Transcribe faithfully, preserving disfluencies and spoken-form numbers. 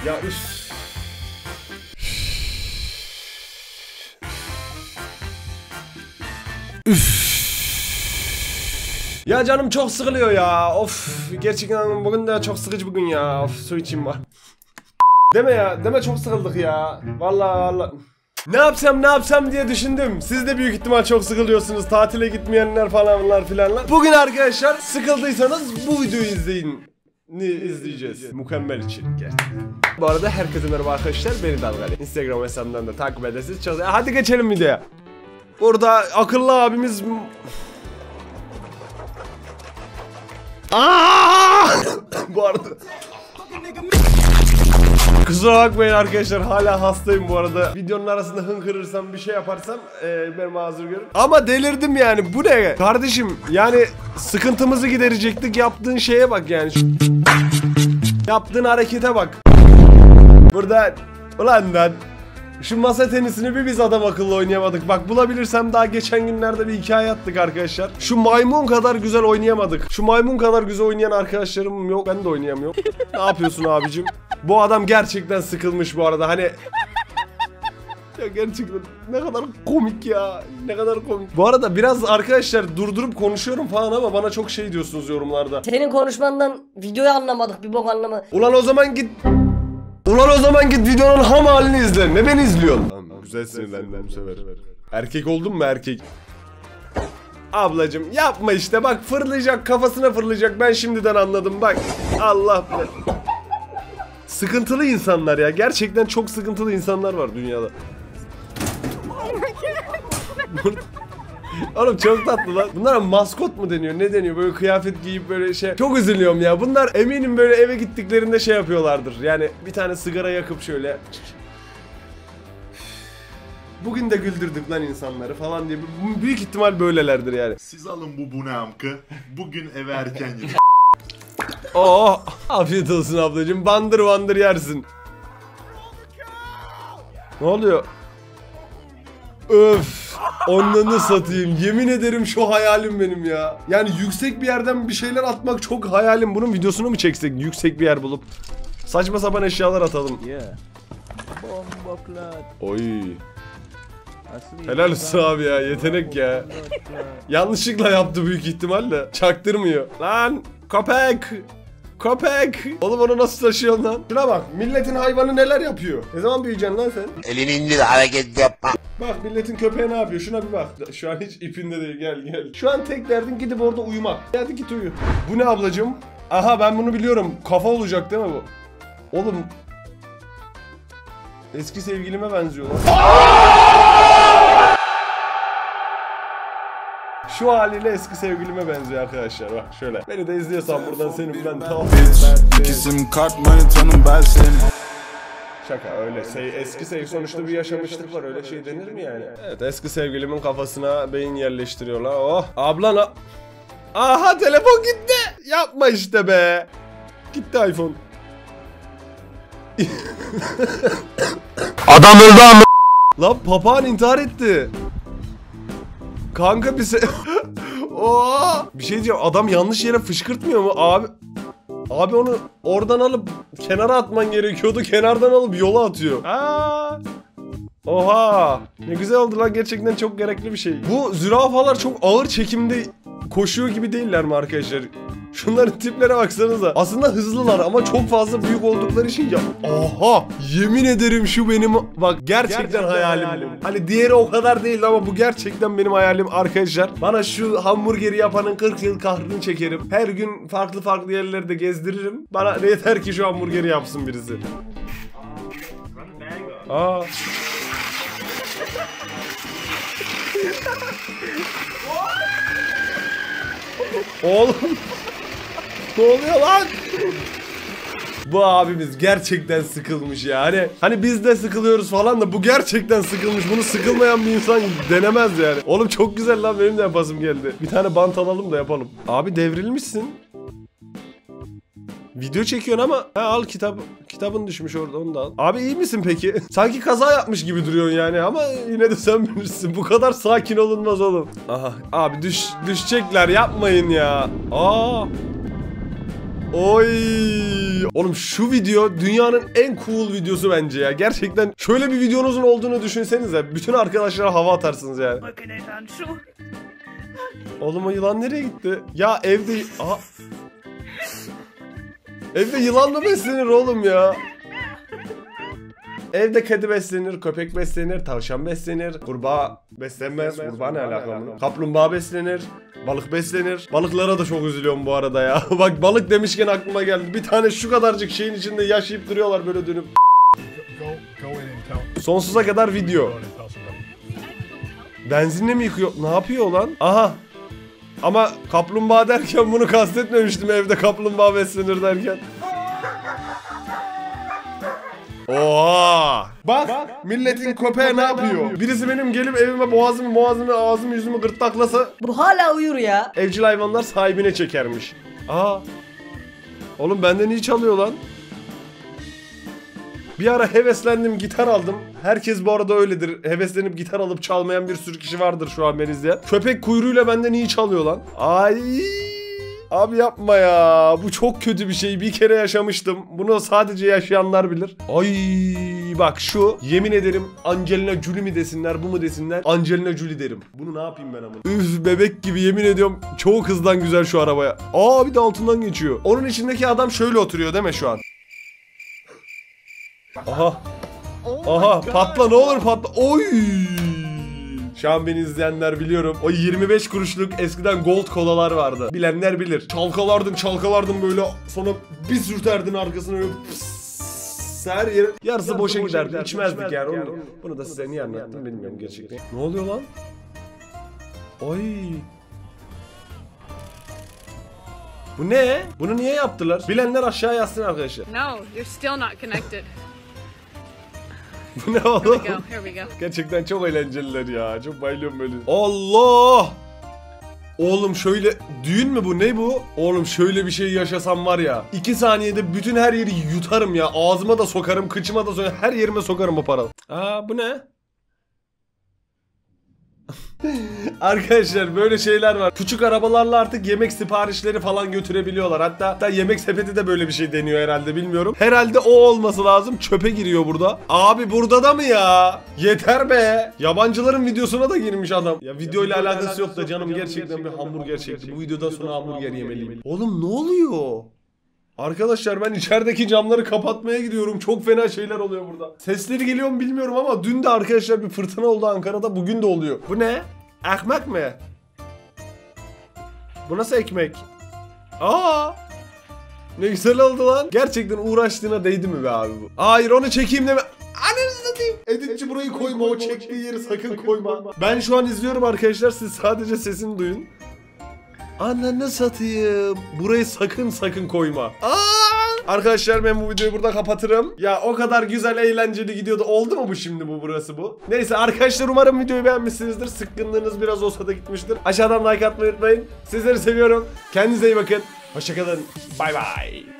Ya üf. Üf. Ya canım çok sıkılıyor ya. Of. Gerçekten bugün de çok sıkıcı bugün ya. Of, su içeyim var. Deme ya. Deme çok sıkıldık ya. Vallahi vallahi. Ne yapsam ne yapsam diye düşündüm. Siz de büyük ihtimal çok sıkılıyorsunuz. Tatile gitmeyenler falanlar filanlar. Bugün arkadaşlar sıkıldıysanız bu videoyu izleyin. Ne izleyeceğiz? Mükemmel içerik gerçekten. Bu arada herkese merhaba arkadaşlar. Beni Dalgalı. Instagram hesabından da takip edersiniz. Çok... Hadi geçelim videoya. Burada akıllı abimiz... Aa! Bu arada... Kusura bakmayın arkadaşlar, hala hastayım bu arada. Videonun arasında hınkırırsam bir şey yaparsam e, ben mazur görün. Ama delirdim yani, bu ne kardeşim, yani sıkıntımızı giderecektik, yaptığın şeye bak yani. Yaptığın harekete bak. Burada ulan lan, şu masa tenisini bir biz adam akıllı oynayamadık. Bak bulabilirsem daha geçen günlerde bir hikaye attık arkadaşlar. Şu maymun kadar güzel oynayamadık. Şu maymun kadar güzel oynayan arkadaşlarım yok. Ben de oynayamıyorum. Ne yapıyorsun abicim? Bu adam gerçekten sıkılmış bu arada. Hani... Ya gerçekten ne kadar komik ya. Ne kadar komik. Bu arada biraz arkadaşlar durdurup konuşuyorum falan ama bana çok şey diyorsunuz yorumlarda. Senin konuşmandan videoyu anlamadık. Bir bok anlamadık. Ulan o zaman git... Ulan o zaman git videonun ham halini izle. Ne beni izliyorsun? Tamam, güzel sinirlendim bu sefer. Erkek oldun mu erkek? Ablacım yapma işte, bak fırlayacak, kafasına fırlayacak, ben şimdiden anladım bak. Allah bilir. Sıkıntılı insanlar ya, gerçekten çok sıkıntılı insanlar var dünyada. Oğlum çok tatlı lan. Bunlara maskot mu deniyor, ne deniyor, böyle kıyafet giyip böyle şey. Çok üzülüyorum ya, bunlar eminim böyle eve gittiklerinde şey yapıyorlardır. Yani bir tane sigara yakıp şöyle. Bugün de güldürdük lan insanları falan diye. Büyük ihtimal böylelerdir yani. Siz alın bu bunamkı. Bugün eve erken gidin. Oh, afiyet olsun ablacığım, bandır bandır yersin. Ne oluyor? Öf, onlarını satayım. Yemin ederim şu hayalim benim ya. Yani yüksek bir yerden bir şeyler atmak çok hayalim. Bunun videosunu mu çeksek, yüksek bir yer bulup saçma sapan eşyalar atalım. Oy. Helal olsun abi ya, yetenek ya. Yanlışlıkla yaptı büyük ihtimalle. Çaktırmıyor. Lan köpek. Köpek. Oğlum onu nasıl taşıyorsun lan? Şuna bak, milletin hayvanı neler yapıyor. Ne zaman büyüyeceksin lan sen? Elini indir, hareket yapma. Bak milletin köpeği ne yapıyor, şuna bir bak. Şu an hiç ipinde değil, gel gel. Şu an tek derdin gidip orada uyumak. Hadi git uyu. Bu ne ablacığım? Aha ben bunu biliyorum. Kafa olacak değil mi bu? Oğlum. Eski sevgilime benziyor lan. Şu haliyle eski sevgilime benziyor arkadaşlar, bak şöyle. Beni de izliyorsan buradan senin ben tamam. İkisim kart manitanım ben senin. Şaka öyle şey, eski sevgili sonuçta bir yaşamışlık var, öyle şey denir mi yani? Evet, eski sevgilimin kafasına beyin yerleştiriyorlar. Oh ablana. Aha telefon gitti. Yapma işte be. Gitti iPhone. Adam öldü ama. Lan papağan intihar etti. Kanka bir şey... Oo! Bir şey diyeceğim, adam yanlış yere fışkırtmıyor mu abi? Abi onu oradan alıp kenara atman gerekiyordu, kenardan alıp yola atıyor. Aa! Oha! Ne güzel oldu lan, gerçekten çok gerekli bir şey. Bu zürafalar çok ağır çekimde koşuyor gibi değiller mi arkadaşlar? Şunların tiplere baksanıza. Aslında hızlılar ama çok fazla büyük oldukları için ya. Aha! Yemin ederim şu benim bak gerçekten, gerçekten hayalim. hayalim. Hani diğeri o kadar değildi ama bu gerçekten benim hayalim arkadaşlar. Bana şu hamburgeri yapanın kırk yıl kahrını çekerim. Her gün farklı farklı yerlerde gezdiririm. Bana yeter ki şu hamburgeri yapsın birisi. Aa. Oğlum. Ne oluyor lan? Bu abimiz gerçekten sıkılmış ya. Hani, hani biz de sıkılıyoruz falan da bu gerçekten sıkılmış. Bunu sıkılmayan bir insan denemez yani. Oğlum çok güzel lan, benim de yapasım geldi. Bir tane bant alalım da yapalım. Abi devrilmişsin. Video çekiyorsun ama ha, al kitap. Kitabın düşmüş orada, onu da al. Abi iyi misin peki? Sanki kaza yapmış gibi duruyorsun yani ama yine de sen bilirsin. Bu kadar sakin olunmaz oğlum. Aha abi düş düşecekler, yapmayın ya. Aa. Oy. Oğlum şu video dünyanın en cool videosu bence ya. Gerçekten şöyle bir videonuzun olduğunu düşünsenize. Bütün arkadaşlara hava atarsınız yani. Oğlum o yılan nereye gitti? Ya evde... Aha. Evde yılan mı beslenir oğlum ya? Evde kedi beslenir, köpek beslenir, tavşan beslenir, kurbağa beslenmez. Kurbağa ne alakalı? Kaplumbağa beslenir, balık beslenir. Balıklara da çok üzülüyorum bu arada ya. Bak balık demişken aklıma geldi. Bir tane şu kadarcık şeyin içinde yaşayıp duruyorlar böyle dönüp. Sonsuza kadar video. Benzinle mi yıkıyor? Ne yapıyor lan? Aha. Ama kaplumbağa derken bunu kastetmemiştim, evde kaplumbağa beslenir derken. Oha! Bak, Bak milletin köpeği ne yapıyor? Birisi benim gelip evime boğazımı, boğazımı, ağzımı, yüzümü gırtlaklasa Bu hala uyur ya. evcil hayvanlar sahibine çekermiş. Aa. Oğlum benden iyi çalıyor lan. Bir ara heveslendim, gitar aldım. Herkes bu arada öyledir. Heveslenip gitar alıp çalmayan bir sürü kişi vardır şu an beni izleyen. Köpek kuyruğuyla benden iyi çalıyor lan. Ay. Abi yapma ya. Bu çok kötü bir şey. Bir kere yaşamıştım. Bunu sadece yaşayanlar bilir. Ay bak şu. Yemin ederim Angelina Jolie mi desinler, bu mu desinler? Angelina Jolie derim. Bunu ne yapayım ben ama? Üf bebek gibi yemin ediyorum. Çok hızdan güzel şu arabaya. Aa bir de altından geçiyor. Onun içindeki adam şöyle oturuyor değil mi şu an? Aha. Aha patla ne olur patla. Oy. Şu an beni izleyenler biliyorum. O yirmi beş kuruşluk eskiden gold kolalar vardı. Bilenler bilir. Çalkalardın çalkalardın böyle. Sonra bir sürterdin arkasına öyle. Pıs, her yer. Yarısı, Yarısı boşa giderdi. giderdi. İçmezdik, İçmezdik yani. yani. Onu, bunu da size niye anlattım bilmiyorum gerçekten. Ne oluyor lan? Oy. Bu ne? Bunu niye yaptılar? Bilenler aşağı yazsın arkadaşlar. No, you're still not connected. Bu ne oğlum? Here we go, here we go. Gerçekten çok eğlenceliler ya. Çok bayılıyorum böyle. Allah! Oğlum şöyle... Düğün mü bu? Ne bu? Oğlum şöyle bir şey yaşasam var ya. iki saniyede bütün her yeri yutarım ya. Ağzıma da sokarım, kıçıma da sokarım. Her yerime sokarım o paralı. Aa bu ne? Arkadaşlar böyle şeyler var. Küçük arabalarla artık yemek siparişleri falan götürebiliyorlar. Hatta, hatta yemek sepeti de böyle bir şey deniyor herhalde, bilmiyorum. Herhalde o olması lazım. Çöpe giriyor burada. Abi burada da mı ya? Yeter be. Yabancıların videosuna da girmiş adam. Ya video ile alakası, alakası yok da canım, gerçekten, gerçekten bir hamburger çekti. Bu videodan sonra hamburger yemeliyim. Oğlum ne oluyor? Arkadaşlar ben içerideki camları kapatmaya gidiyorum. Çok fena şeyler oluyor burada. Sesleri geliyor mu bilmiyorum ama dün de arkadaşlar bir fırtına oldu Ankara'da. Bugün de oluyor. Bu ne? Ekmek mi? Bu nasıl ekmek? Aa! Ne güzel oldu lan. Gerçekten uğraştığına değdi mi be abi bu? Hayır onu çekeyim deme. Ananı satayım. Editçi burayı koyma. O çektiği yeri sakın koyma. Ben şu an izliyorum arkadaşlar. Siz sadece sesini duyun. Ananı satayım. Burayı sakın sakın koyma. Aa! Arkadaşlar ben bu videoyu burada kapatırım. Ya o kadar güzel eğlenceli gidiyordu. Oldu mu bu şimdi bu burası bu? Neyse arkadaşlar umarım videoyu beğenmişsinizdir. Sıkkınlığınız biraz olsa da gitmiştir. Aşağıdan like atmayı unutmayın. Sizleri seviyorum. Kendinize iyi bakın. Hoşçakalın. Bay bay.